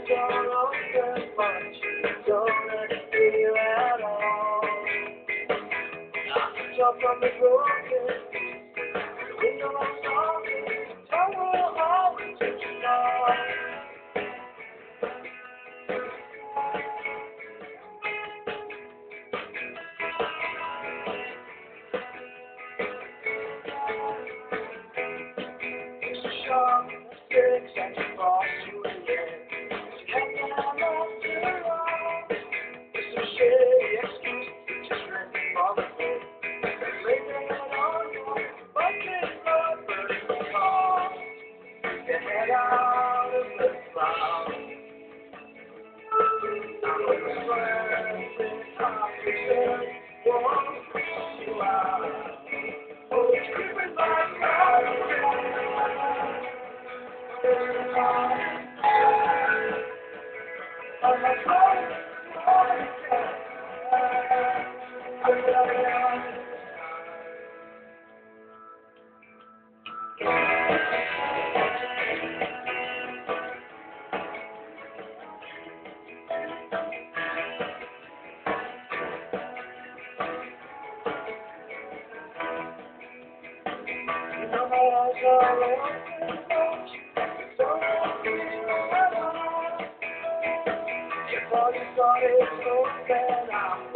all over, but you don't let it feel at all. I jump from the broken, the window I'm sorry, I will always let you know. It's a sharp six and you cross you again. You have to have after all. It's a shitty excuse, just written for the book. Lay your head on your bucket, but it's the call. Your head out of the clouds. I'm a friend, I'm pretend, won't you out. Oh, it's creeping like I'm a friend, no my eyes are open, don't you? Don't let me know at all. Your body started so bad,